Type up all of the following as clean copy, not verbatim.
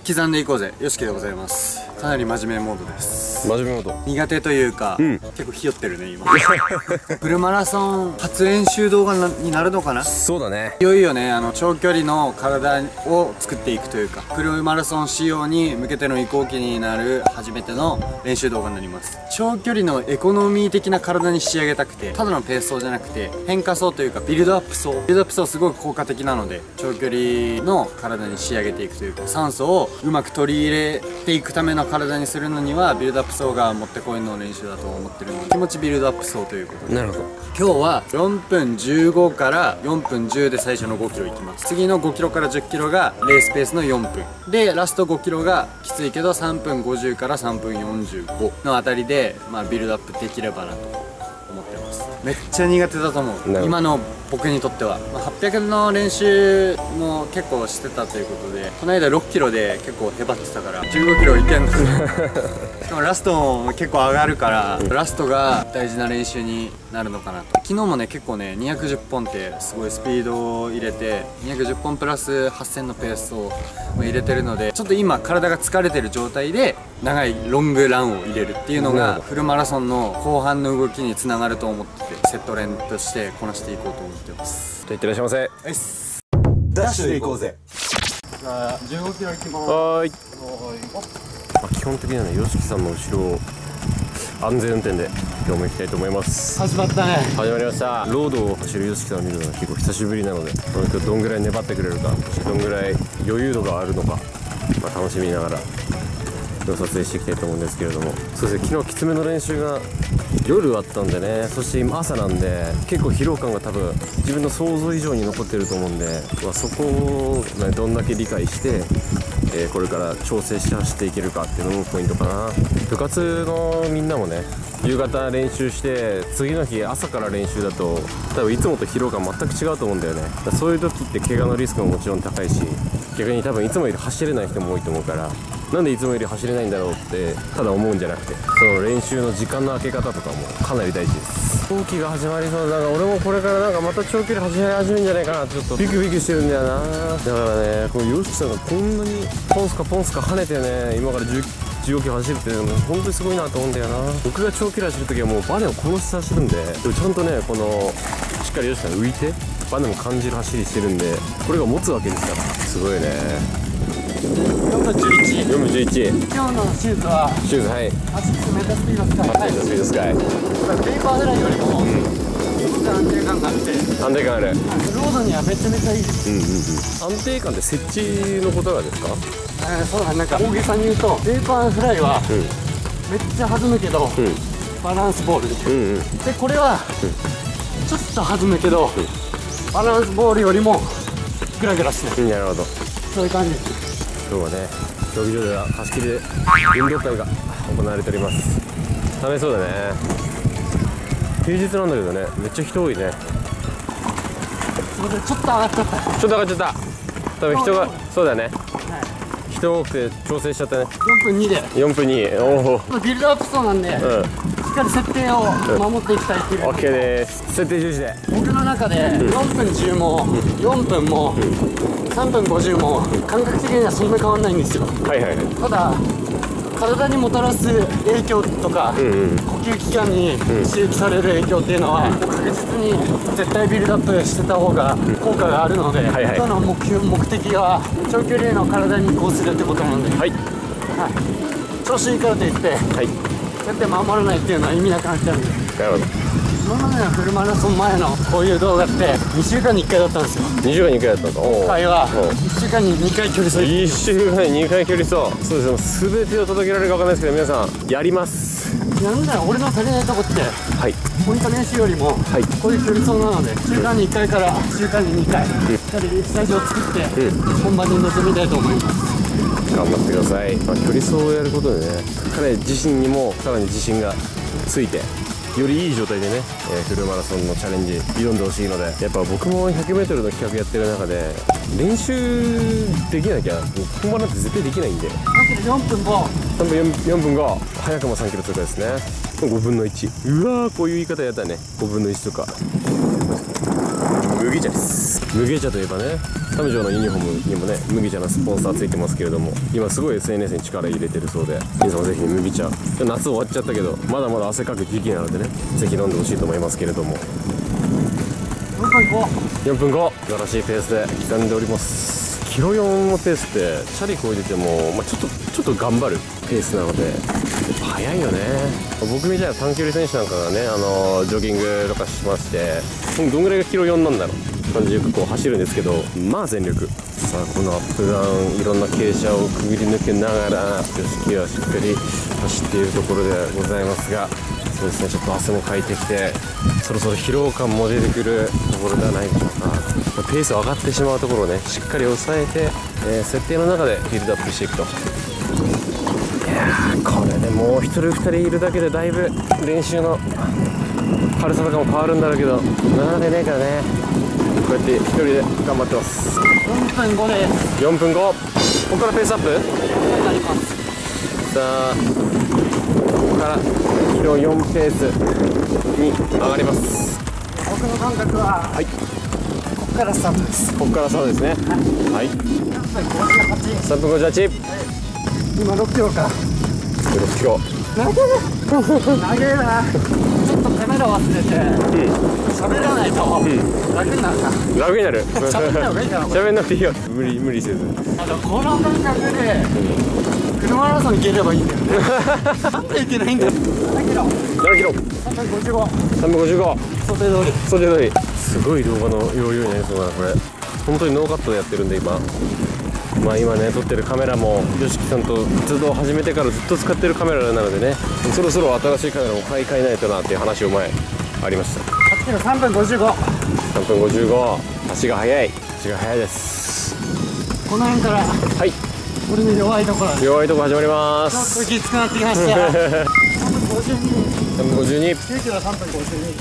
刻んでいこうぜ、よしきでございます。かなり真面目モードです。 真面目モード。 苦手というか、結構ひよってるね今。フルマラソン初練習動画になるのかな。 そうだね。 いよいよね、長距離の体を作っていくというか、フルマラソン仕様に向けての移行期になる初めての練習動画になります。長距離のエコノミー的な体に仕上げたくて、ただのペース走じゃなくて変化走というかビルドアップ走すごい効果的なので、長距離の体に仕上げていくというか、酸素をうまく取り入れていくための体にするのにはビルドアップ走がもってこいの練習だと思ってるので、気持ちビルドアップ走ということで。 なるほど。 今日は4分15から4分10で最初の5キロいきます。次の5キロから10キロがレースペースの4分で、ラスト5キロがきついけど3分50から3分45のあたりで、ビルドアップできればなと思ってます。めっちゃ苦手だと思う、今の僕にとっては。800の練習も結構してたということで、この間6キロで結構へばってたから15キロいけんのしかもラストも結構上がるから、ラストが大事な練習になるのかなと。昨日もね、結構ね210本ってすごいスピードを入れて、210本プラス8000のペースを入れてるので、ちょっと今体が疲れてる状態で長いロングランを入れるっていうのがフルマラソンの後半の動きにつながると思ってて、セット練としてこなしていこうと思ってます。 じゃあいってらっしゃいませ。 はい、 ダッシュで行こうぜ。 じゃあ15キロ行きます。 はーい。基本的にはね、吉木さんの後ろを安全運転で今日も行きたいと思います。 始まったね。 始まりました。ロードを走る吉木さんを見るのが結構久しぶりなので、今日どんぐらい粘ってくれるか、どんぐらい余裕度があるのか、楽しみながら撮影していきたいと思うんですけれども、そうですね、昨日きつめの練習が夜あったんでね、そして今朝なんで結構疲労感が多分自分の想像以上に残ってると思うんで、そこを、どんだけ理解して、これから調整して走っていけるかっていうのもポイントかな。部活のみんなもね、夕方練習して次の日朝から練習だと多分いつもと疲労感全く違うと思うんだよね。そういう時って怪我のリスクももちろん高いし、逆に多分いつもより走れない人も多いと思うから、なんでいつもより走れないんだろうってただ思うんじゃなくて、その練習の時間の空け方とかもかなり大事です。冬季が始まりそうだ。俺もこれからまた長距離走り始めるんじゃないかなってちょっとビクビクしてるんだよな。だからね、この吉木さんがこんなにポンスカ跳ねてね、今から15キロ走るっていうのも本当にすごいなと思うんだよな。僕が長距離走る時はもうバネを殺して走るんで、でもちゃんとね、このしっかり吉木さん浮いてバネも感じる走りしてるんで、これが持つわけですから、すごいね。 4分11。 4分11。 今日のシューズははい。 アシックスメタスピードスカイ。 はい、スピードスカイ。 ペーパーフライよりもめっちゃ安定感があって、 安定感ある。 ロードにはめちゃめちゃいいです。 安定感って設置のことがですか？ そうだ、大げさに言うとペーパーフライはめっちゃ弾むけど、バランスボールで、これはちょっと弾むけど、バランスボールよりもグラグラしない。 なるほど。 そういう感じです。 今日はね、競技場では貸し切りで運動会が行われております。楽しそうだね。平日なんだけどね、めっちゃ人多いね。 すみません、ちょっと上がっちゃった。 ちょっと上がっちゃった。多分人が、そうだね、人多くて調整しちゃったね。 4分2で。 4分2。おお。 ビルドアップそうなんで、しっかり設定を守っていきたいっていう。 OK です。設定重視で。 僕の中で4分10も4分も3分50も感覚的にはそんな変わらないんですよ。ただ体にもたらす影響とか、呼吸器官に刺激される影響っていうのは確実に絶対ビルドアップしてた方が効果があるので、今日の目的は長距離への体に移行するってことなので、調子いいからといって、絶対守らないっていうのは意味なくなっちゃうんで。 なるほど。 今までのフルマラソン前のこういう動画って2週間に1回だったんですよ。 2週間に1回だったんだ。 今回は1週間に2回距離走。 1週間に2回距離走。そうです。全てを届けられるか分かんないですけど、皆さんやります。 なんだろう、俺の足りないとこって、ポイント練習よりもこういう距離走なので、週間に1回から週間に2回しっかりスタジオを作って本番に臨みたいと思います。 頑張ってください。距離走をやることでね、彼自身にもさらに自信がついて、よりいい状態でね、フルマラソンのチャレンジ挑んでほしいので、やっぱ僕も 100m の企画やってる中で練習できなきゃ本番なんて絶対できないんで、 4分後 4分後早くも3キロ通過ですね。5分の1。うわー、こういう言い方やったね。5分の1とか。無麦茶です。麦茶といえばね、サムジョーのユニフォームにもね麦茶のスポンサーついてますけれども、今すごい SNS に力入れてるそうで、皆さんもぜひ麦茶、夏終わっちゃったけどまだまだ汗かく時期なのでね、ぜひ飲んでほしいと思いますけれども。4分後、素晴らしいペースで刻んでおります。キロ4のペースってチャリこいでても、ちょっと頑張るペースなので、やっぱ速いよね。僕みたいな短距離選手なんかがね、ジョギングとかしまして、どんぐらいがキロ4なんだろう感じよくこう走るんですけど、まあ全力。さあこのアップダウン、いろんな傾斜をくぐり抜けながら女子機はしっかり走っているところでございますが、そうですね、ちょっと汗もかいてきて、そろそろ疲労感も出てくるところではないでしょうか。ペース上がってしまうところをね、しっかり抑えて、設定の中でビルドアップしていくと。いやー、これでもう1人2人いるだけでだいぶ練習の軽さとかも変わるんだろうけど、なかなかいないからね、こうやって1人で頑張ってます。 4分5です。 4分5、ここからペースアップなります。 さあここからキロ4ペースに上がります。 僕の感覚は、 はい、 ここからスタートです。 ここからスタートですね。はい、3分58、 今6キロか。 6キロ長えな。ちょっとカメラ忘れて喋らないと楽になるな。 楽になる。 喋んない方がいいかな。 喋んなくていいよ、無理せず。 この感覚でフルマラソン行ければいいんだよね。なんで行けないんだよ。7キロ 7キロ 355 355、 想定通り。 それ通り。すごい動画の容量になりそうだなこれ。本当にノーカットでやってるんで今。今ね撮ってるカメラも YOSHIKI さんと活動を始めてからずっと使ってるカメラなのでね、そろそろ新しいカメラも買い替えないとなっていう話を前ありました。 8キロ3分55。 3分55、足が速いです。 この辺からはい俺の弱いところで弱いとこ始まりまちょっす。 ときつくなってきました。3分52。 3分52、 9キロ3分52。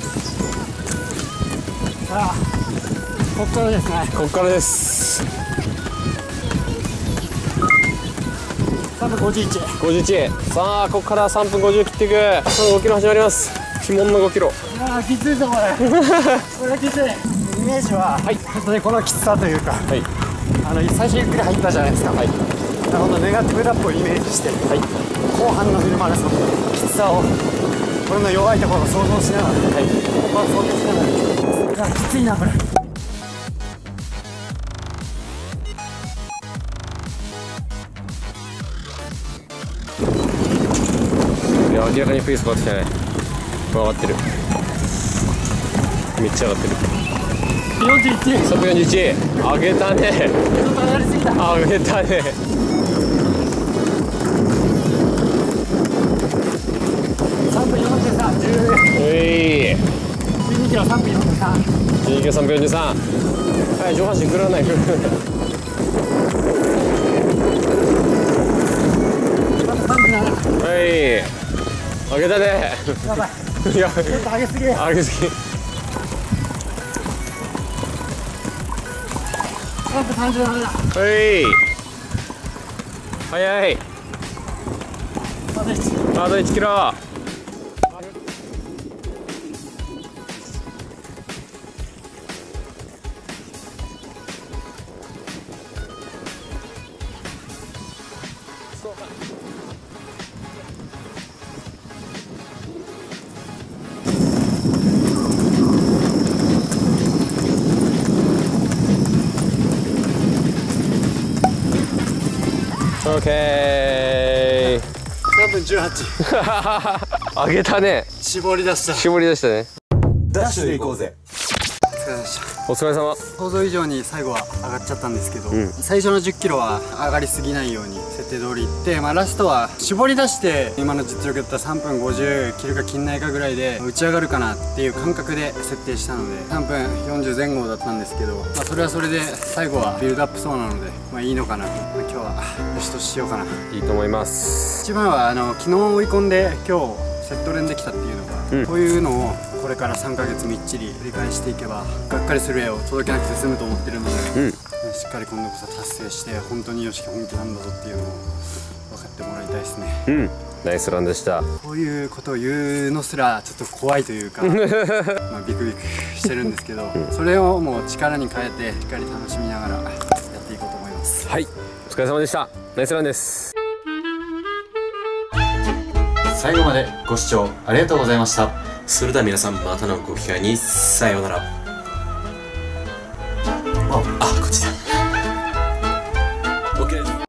さあこっからですね。 ここからです。 3分51。 51、さあここから3分50切っていく。5キロ始まります。鬼門の5キロ。 ああきついぞこれ。これきつい。イメージは、 はい、 本当にこのきつさというか、 はい最初ゆっくり入ったじゃないですか。 はい、 本当ネガティブラップをイメージして、 はい、 後半のフルマラソンのきつさを俺の弱いところを想像しながら、はい、ここは想像しながら、きついなこれ。 いや明らかにペース変わってきたね。上がってる、めっちゃ上がってる。 41。 3分41、上げたね。 ちょっと上がりすぎた。 上げたね。 3分43。12キロ3分43。 12キロ3分43。はい、上半身振らない。はい、上げたね。 やばい。 いや、 ちょっと上げすぎ。 上げすぎ。 3分37だ。 はい、早い。あと1キロ。オッケー。 3分18。 上げたね。 絞り出した。 絞り出したね。 ダッシュで行こうぜ。 お疲れ様でした。 お疲れ様。 想像以上に最後は上がっちゃったんですけど、 ん最初の10キロは上がりすぎないように設定通りいって、ラストは絞り出して今の実力だったら3分50切るか切んないかぐらいで打ち上がるかなっていう感覚で設定したので3分40前後だったんですけど、それはそれで最後はビルドアップそうなのでいいのかな。今日はよしとしようかな。 いいと思います。 一番は昨日追い込んで今日セット練できたっていうのが、こういうのをこれから3ヶ月みっちり繰り返していけばがっかりする絵を届けなくて済むと思ってるので、しっかり今度こそ達成して本当にYOSHIKI本気なんだぞっていうのを分かってもらいたいですね。 ナイスランでした。 こういうことを言うのすらちょっと怖いというかまあビクビクしてるんですけど、それをもう力に変えてしっかり楽しみながらやっていこうと思います。 はい、お疲れ様でした。ナイスランです。 最後までご視聴ありがとうございました。 それでは皆さん、またのご機会にさようなら。こっち